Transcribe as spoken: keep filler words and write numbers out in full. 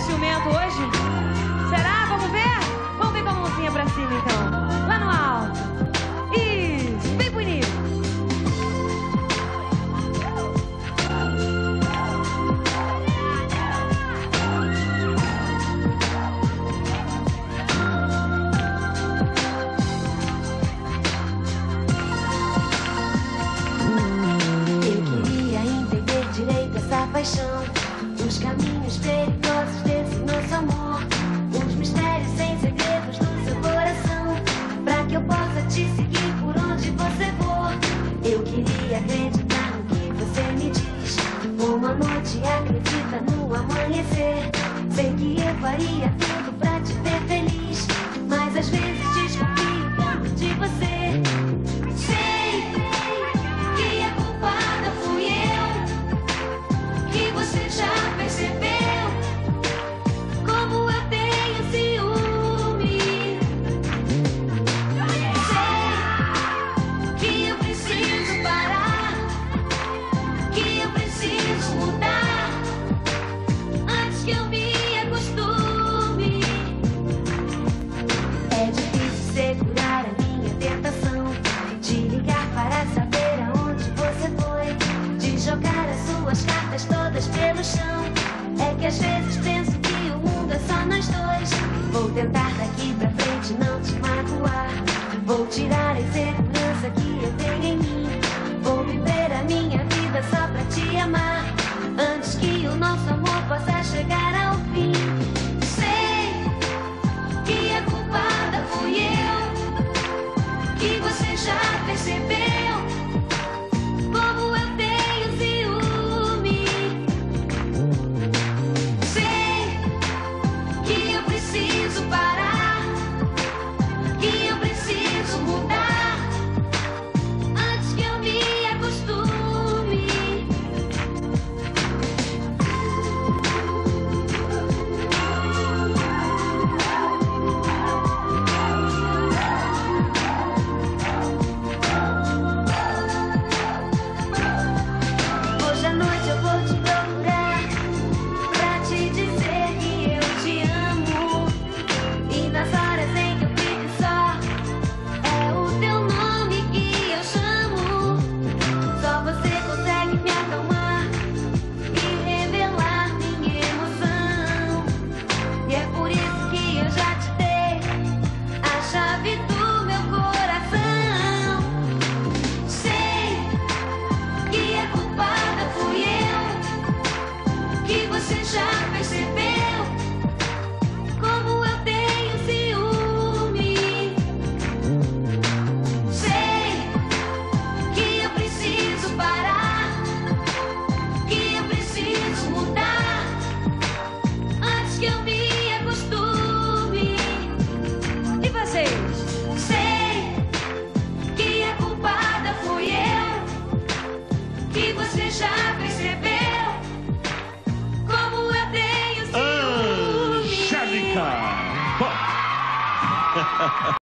ciumento hoje? Será? Vamos ver? Vamos ver com a mãozinha pra cima, então. Lá no alto. Isso, bem bonito. Eu queria entender direito essa paixão, os caminhos perigosos desse nosso amor, os mistérios sem segredos do seu coração, pra que eu possa te seguir por onde você for. Eu queria acreditar no que você me diz, como a noite acredita no amanhecer. Sei que eu faria tudo pra te ver feliz, mas às vezes desconfio tanto de você. Sei que a culpada fui eu, que você já percebeu como eu tenho ciúme. Sei que eu preciso parar, que eu preciso mudar antes que eu me acostume. É difícil segurar a minha tentação de ligar para saber aonde você foi, de jogar as suas cartas todas pelo chão. É que às vezes penso que o mundo é só nós dois. Vou tentar daqui pra frente não te magoar, vou tirar a insegurança que eu tenho em mim, vou viver a minha vida só pra te amar, antes que o nosso amor possa chegar ao fim. Sei que a culpada fui eu, que você já percebeu como eu tenho ciúme. Sei que eu preciso parar, que eu preciso mudar antes que eu me acostume. Hoje à noite eu vou te procurar pra te dizer que eu te amo, e nas horas em que eu fico só, é o teu nome que eu chamo. Só você consegue me acalmar e revelar minha emoção, e é por isso que eu já te dei a chave do meu coração. Sei que a culpada fui eu, que você já percebeu como eu tenho ciúme. Sei que eu preciso parar, que eu preciso mudar antes que eu me acostume. E vocês? Sei que a culpada fui eu, que você já percebeu como eu tenho ciúme. Angélica! Bom.